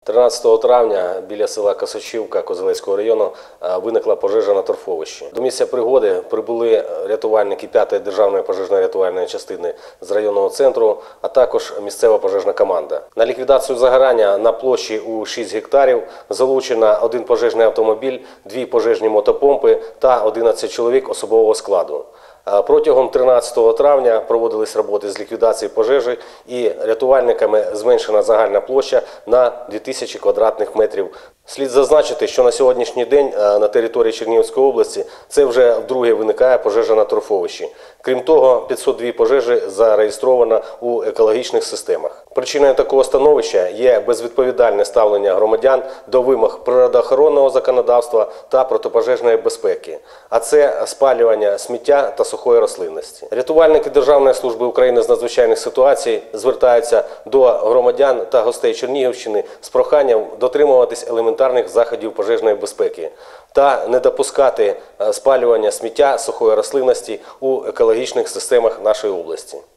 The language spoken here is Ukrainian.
13 травня біля села Косачівка Козелецького району виникла пожежа на торфовищі. До місця пригоди прибули рятувальники 5-ї державної пожежно-рятувальної частини з районного центру, а також місцева пожежна команда. На ліквідацію загорання на площі у 6 гектарів залучено 1 пожежний автомобіль, 2 пожежні мотопомпи та 11 чоловік особового складу. Протягом 13 травня проводились роботи з ліквідації пожежі і рятувальниками зменшена загальна площа на 2000 квадратних метрів. Слід зазначити, що на сьогоднішній день на території Чернігівської області це вже вдруге виникає пожежа на торфовищі. Крім того, 502 пожежі зареєстровано у екологічних системах. Причиною такого становища є безвідповідальне ставлення громадян до вимог природоохоронного законодавства та протипожежної безпеки, а це спалювання сміття та сухої рослинності. Рятувальники Державної служби України з надзвичайних ситуацій звертаються до громадян та гостей Чернігівщини з проханням дотримуватись елементарних заходів пожежної безпеки та не допускати спалювання сміття, сухої рослинності у екологічних системах нашої області.